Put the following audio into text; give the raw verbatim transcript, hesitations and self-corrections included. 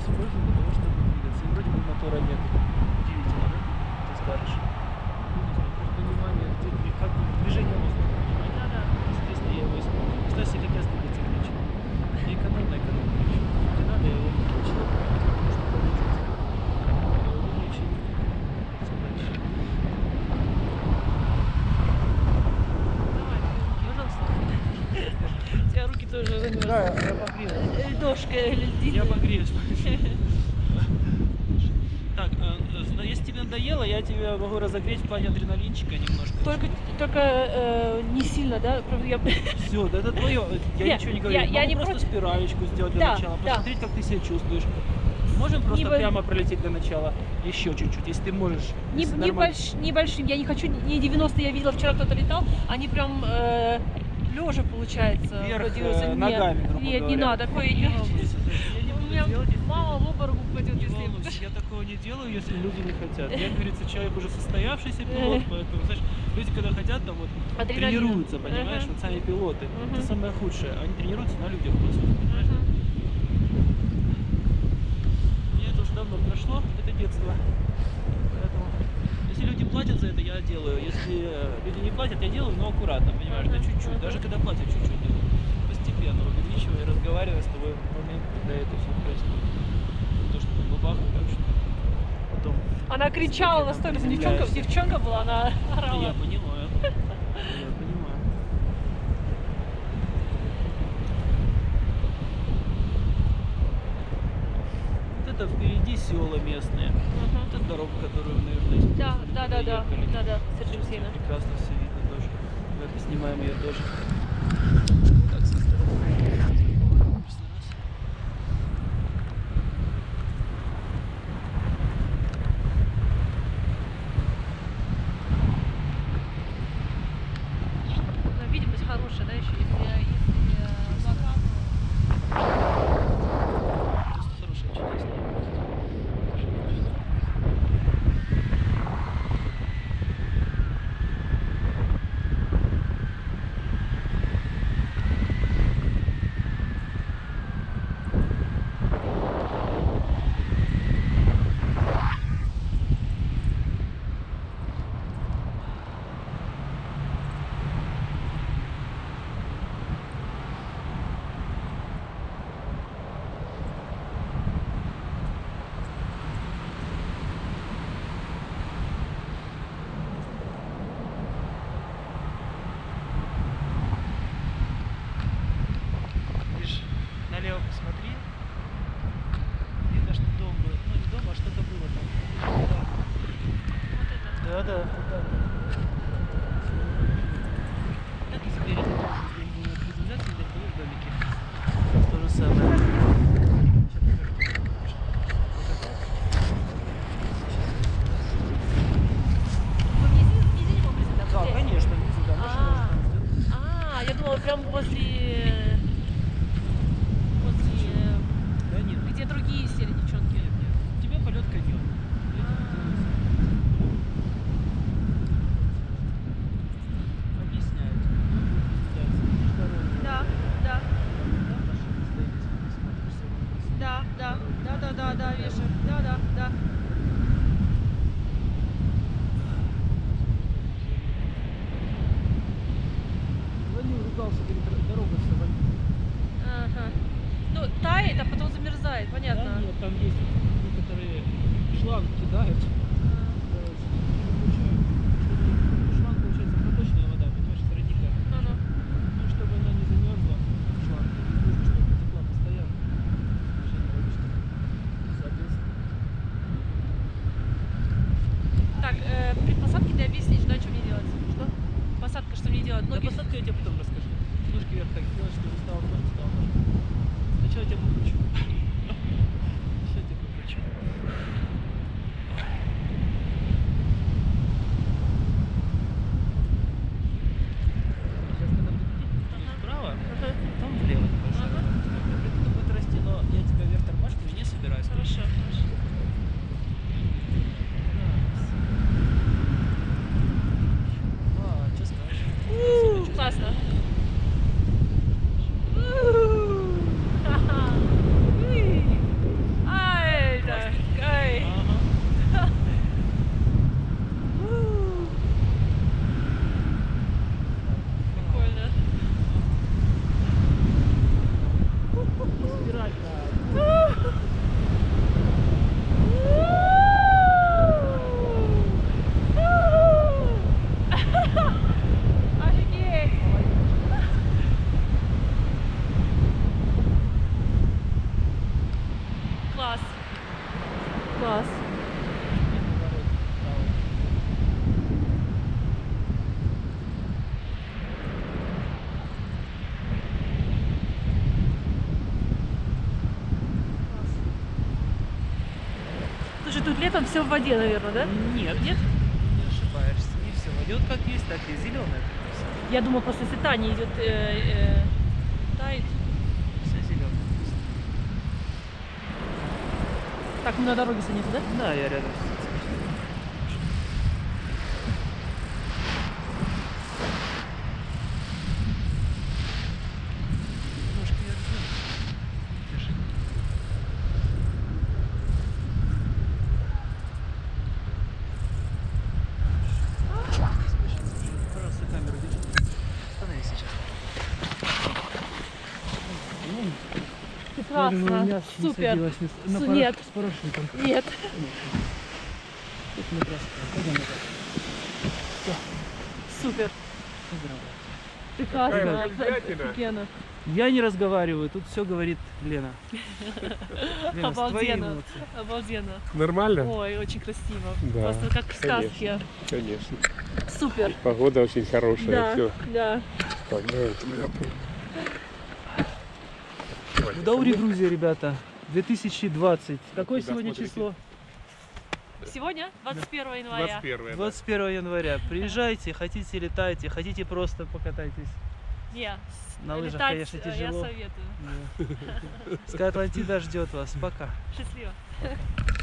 использую для того, чтобы двигаться. И вроде бы мотора нет. Удивительно, да? Ты скажешь. Ну, не знаю, просто понимание, где, дви- как движение воздуха понимать. Да-да. Естественно, я его использую. Кстати, как раз двигаться горячо. И экономно, экономно еще. Не надо его выключить, потому что полетит. Его выключить. Все дальше. Давай, пожалуйста. У тебя руки тоже замерзли. Да, я погреюсь. Льдошка, льдина. Я погреюсь. Так, э, если тебе надоело, я тебя могу разогреть в плане адреналинчика немножко. Только, только э, не сильно, да? Правда, я... Все, да это твое. Я Я- ничего не говорю. я- Могу я не просто против. спиралечку сделать для Да, начала, да. посмотреть, как ты себя чувствуешь. Можем просто Не- прямо пролететь для начала. Еще чуть-чуть, если ты можешь. Не, если не нормально. больш, небольшим. Я не хочу, не девяносто, я видела, вчера кто-то летал, они прям э, лежа получается. Вверх, вроде э, нет, ногами, грубо Нет, не говоря. надо, такое я не могу. Я не У буду меня делать, если- мама в обморок упадет, Не если... волнуйся, я такого не делаю, если люди не хотят. Я, как говорится, человек уже состоявшийся пилот, поэтому, знаешь, люди, когда хотят, там вот Адреналин. тренируются, понимаешь, Ага. вот сами пилоты. Мгм. Это самое худшее. Они тренируются на людях, по сути, понимаешь? Мгм. Мне это уже давно прошло, это детство. Поэтому, если люди платят за это, я делаю. Если э, люди не платят, я делаю, но аккуратно, понимаешь, да Ага, чуть-чуть. ага. Даже когда платят чуть-чуть, да, постепенно увеличивая и разговаривая с тобой в момент, когда это все происходит. Не то, что там бабах, так что потом. Она кричала на сторону, девчонка, Приземляешься. девчонка была, она орала. Я понимаю. Я понимаю. Вот это впереди села местные. Мгм. Вот это дорога, которую, наверное, используем. Да, да, когда да, да, ехали. да, да, с Аргентины. Прекрасно все видно тоже. Мы снимаем ее тоже. Так, со стороны. Раз. Но видимость хорошая, да, еще если, если э, облака, Просто хорошая, чудесная. Видишь, налево посмотри. Видно, что дом был. Ну, не дом, а что-то было там. вот это. Да, да, да. Как и теперь это тоже, если не будем приземляться, где в домике. То же самое. Сейчас покажу. Вот это. Вы внизу, внизу не могли сюда? Да, Здесь? конечно, внизу, да, машина А, уже там ждет. а, я думала прям возле, возле, э, Да нет, где другие сели девчонки. нет, нет. У тебя полет конем. Объясняют. Да, да, да, да, да, да, да, да, вижу, да, да, да. Звонил, ругался, говорит, дорога все вонит. Ага. Ну, тает, а потом замерзает, понятно. Да, нет, там есть некоторые шланг кидают. Шланг, получается, проточная вода, понимаешь, с родника. Ну-ну. Ну, чтобы она не замерзла, шланг, нужно, чтобы тепла постоянно. Движение логично. Соответственно. Так, э, при посадке ты объяснишь, да, что мне делать? Что? Посадка, что мне делать? Да, Ноги... посадку я тебе потом расскажу. Ножки вверх так сделать, чтобы стало ножки, стало ножки. Сначала я тебя покручу. Сейчас я тебя покручу. тут летом все в воде, наверное, да? Нет, Нет? не ошибаешься. Не все. Идет как есть, так и зеленая. Я думаю, просто если та не идет, э, э, тает. Вся зеленая. Так, мы на дороге садимся, да? Да, я рядом с Ножки я разжимаю. Держи. Пожалуйста, камеру держи. Остановись сейчас. Прекрасно, супер. На Су- пара- нет. С парашютом. Нет. Тут мы просто пойдем назад. Супер. Поздравляю. Прекрасно. Какая оф- замечательная. Офигенно. Я не разговариваю, тут все говорит Лена. Лена, с твоей Обалденно. эмоции. Обалденно. Нормально? Ой, очень красиво. Да, Просто как в сказке. Конечно. Супер. Погода очень хорошая. Да, Все. да. Так, давайте мы В Дауре, Грузия, ребята. две тысячи двадцать. Какое Куда сегодня смотрите? число? Сегодня двадцать первого января. двадцать первое. двадцать первого января. Приезжайте, хотите летайте, хотите просто покатайтесь. Не, На лыжах, летать, конечно, э, тяжело. Я советую. Скай Атлантида ждет вас. Пока. Счастливо.